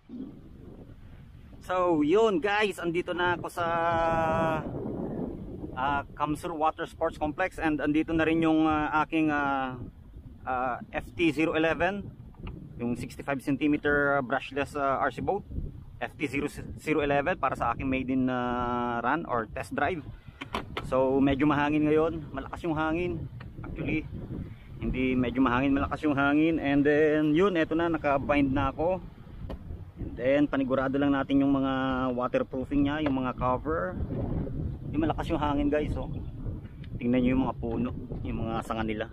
So yun guys, andito na ako sa Kamsur Water Sports Complex, and andito na rin yung aking FT011, yung 65 cm brushless RC boat, FT011, para sa aking maiden run or test drive. So medyo mahangin ngayon, malakas yung hangin. Actually hindi medyo mahangin, malakas yung hangin. And then yun, eto na, naka-bind na ako. And then panigurado lang natin yung mga waterproofing nya, yung mga cover. Yung malakas yung hangin guys, oh. Tingnan nyo yung mga puno, yung mga sanga nila,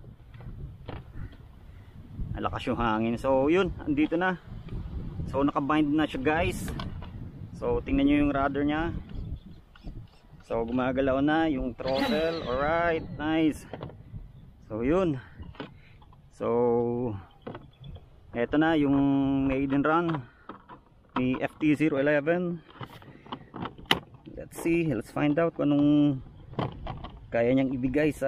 malakas yung hangin. So yun, andito na. So naka-bind na siya guys. So tingnan nyo yung rudder nya. So gumagalaw na yung throttle. Alright, nice. So yun. So eto na yung maiden run ni FT011. Let's see, let's find out kung anong kaya niyang ibigay sa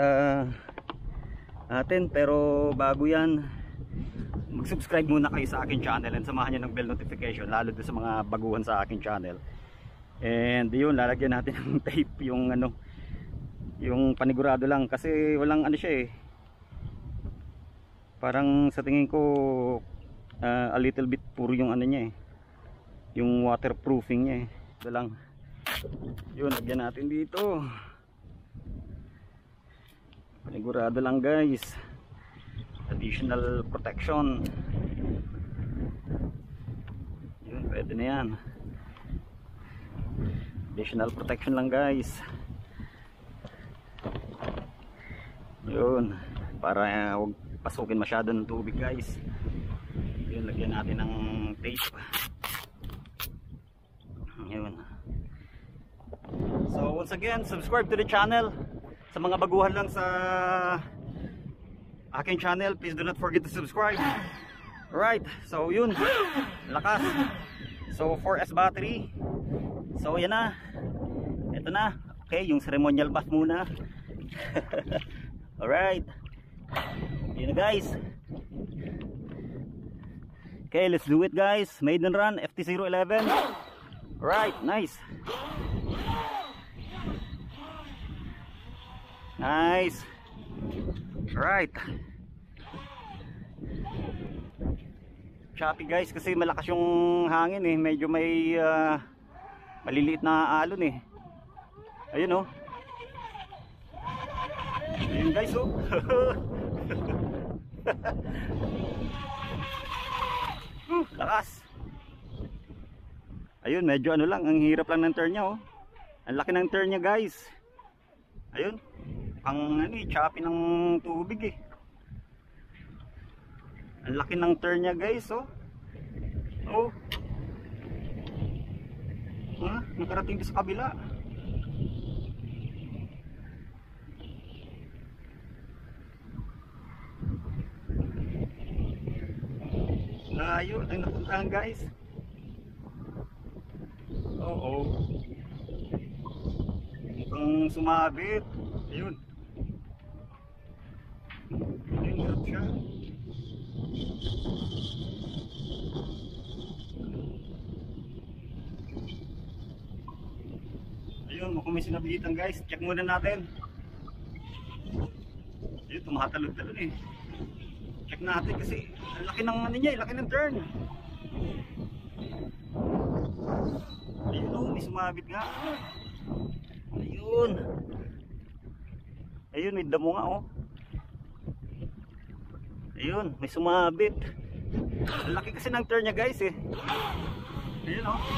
atin. Pero bago yan, mag-subscribe muna kayo sa akin channel and samahan niyo ng bell notification, lalo doon sa mga baguhan sa akin channel. And yun, lalagyan natin ng tape yung ano, yung panigurado lang, kasi walang ano siya eh, parang sa tingin ko a little bit puro yung ano niya eh, yung waterproofing niya eh. Ito lang, yun, lagyan natin dito, panigurado lang guys, additional protection. Yun, pwede na yan, additional protection lang guys. Yun, para huwag pasukin masyado ng tubig guys. Yun, lagyan natin ng tape. Yun. So once again, subscribe to the channel. Sa mga baguhan lang sa aking channel, please do not forget to subscribe. Alright, so yun, lakas. So 4S battery. So yan na, ito na. Okay, yung ceremonial bath muna. Alright, yun na guys. Okay, let's do it guys. Maiden run FT011. Alright, nice. Nice. Alright, choppy guys kasi malakas yung hangin eh. Medyo may maliliit na alon eh. Ayun oh. Ayun guys oh. Lakas. Ayun, medyo ano lang, ang hirap lang ng turn nya oh. Ang laki ng turn nya guys. Ayun, ang ano eh, choppy ng tubig eh. Ang laki ng turn nya guys oh. Oh. Ha? Nakarating sa kabila. Layo ang napuntahan guys. Oo. Mukhang sumabit. Ayun. Ayun, hirap siya. Ayun, mukhang may sinabitan guys. Check muna natin. Ayun, tumatalog-talog eh. Check natin kasi ang laki ng ano niya, laki ng turn. Ayun oh, may sumabit nga. Ayun. Ayun, may damo nga oh. Ayun, may sumabit. Ang laki kasi ng turn niya guys eh. Ayun oh.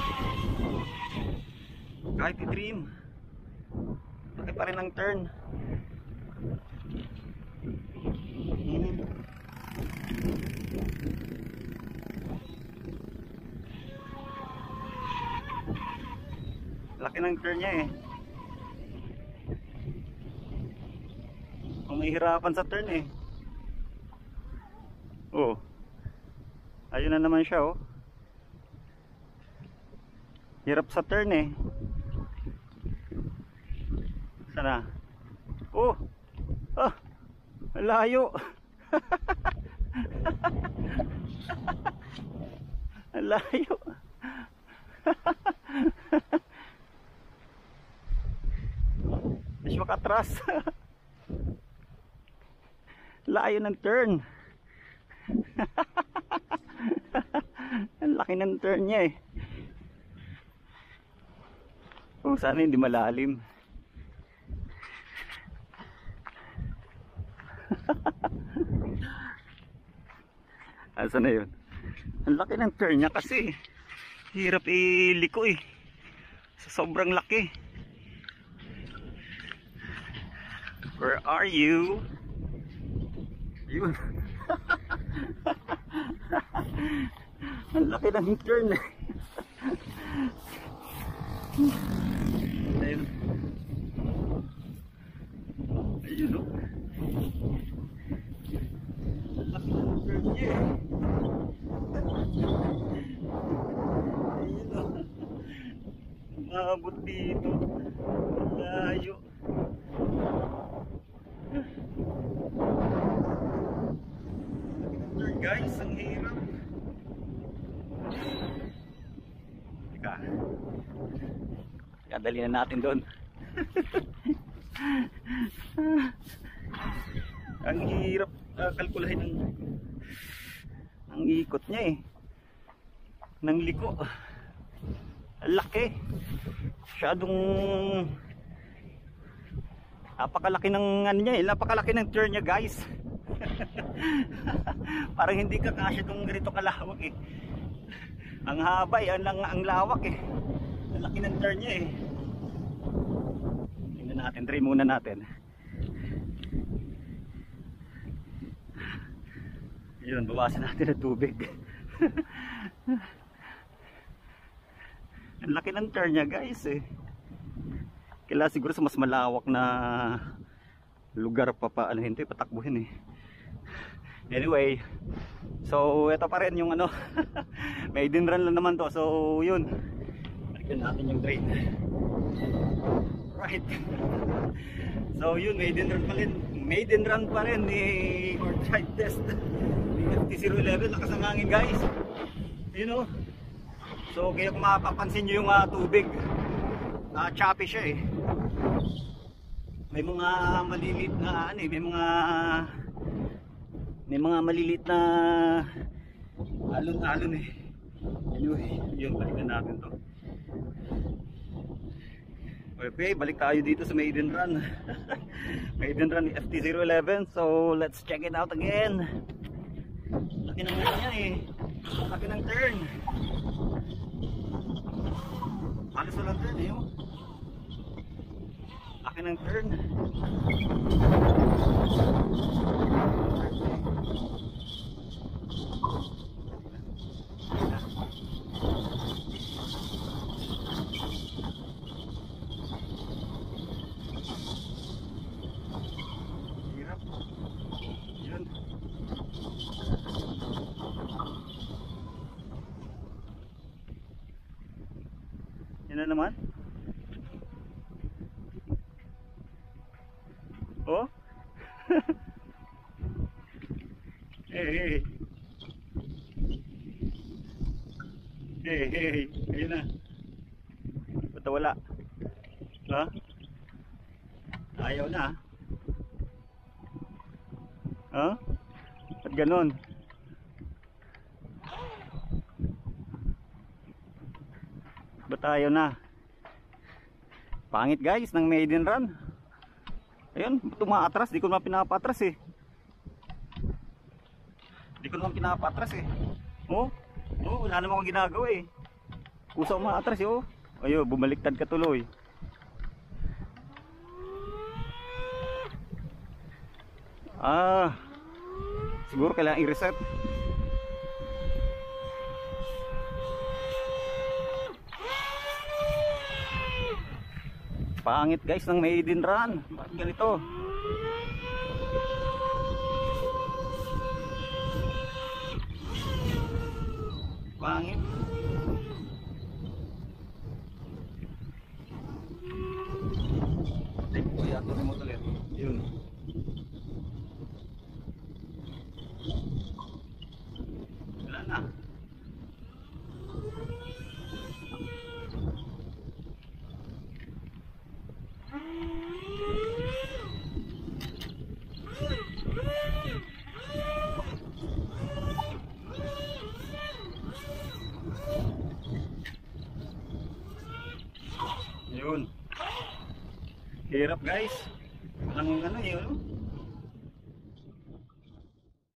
Kahit i-trim, laki pa rin ang turn. Laki ng turn niya eh. Kung may hirapan sa turn eh. Oh, ayun na naman siya oh. Hirap sa turn eh. Sana. Oh, ah, layo. Layo. Mas makatras. Layo ng turn. Ang laki ng turn niya eh. Oh, sana hindi malalim. Asa na yun? Ang laki ng turn niya kasi. Hirap iliko eh. Sa sobrang laki. Where are you? Yun. Ang laki ng turn eh. Ayun. Ayun o. Ang laki ng turn niya eh. Ayun o. Maabot dito. Layo. Guys, ang hirap. Teka. Kadali na natin doon. Ang hirap kalkulahin ang ikot niya eh. Nang liko. Ang laki. Masyadong napakalaki ng ano niya eh. Napakalaki ng turn niya guys. Parang hindi ka kasya itong ganito kalawak eh. Ang haba eh, ang lawak eh. Ang laki ng turn niya eh. Tingnan natin, try muna natin. Yun, bawasan natin ang tubig. Ang laki ng turn niya guys eh. Kailangan siguro sa mas malawak na lugar pa ano hindi patakbuhin eh. Anyway, so ito pa rin yung ano. Maiden run lang naman to. So yun, balikan natin yung drain. Right. So yun, maiden run pa rin ni or drive test ni FT011. Lakas ng hangin guys, you know. So kaya kung mapapansin nyo yung tubig, choppy siya eh. May mga maliliit na ano eh, may mga maliliit na alon eh. Anyway, yun, balikan natin to. Okay, balik tayo dito sa maiden run. Maiden run ni FT011. So let's check it out again. Laki ng ano niya eh. Laki ng turn. Halos walang turn eh. Laki ng turn. Hirap. Yun. Yan na naman. Oh. Hey. Ayun na. Ba't wala? Ha? Ayaw na. Ha? At ganon. Ba't ayaw na? Pangit guys ng maiden run. Ayun, tumaatras, di ko naman pinapatras eh. Oh, wala naman akong ginagawa eh. Kusa umaatras eh, oh. Ayun, bumaliktad ka tuloy. Siguro kailangan i-reset. Pangit guys ng maiden run. Bakit ganito? Pangit. Kaya ito remote ulit. Yun. Wala na. Yun. Hirap guys. Walang ano yun.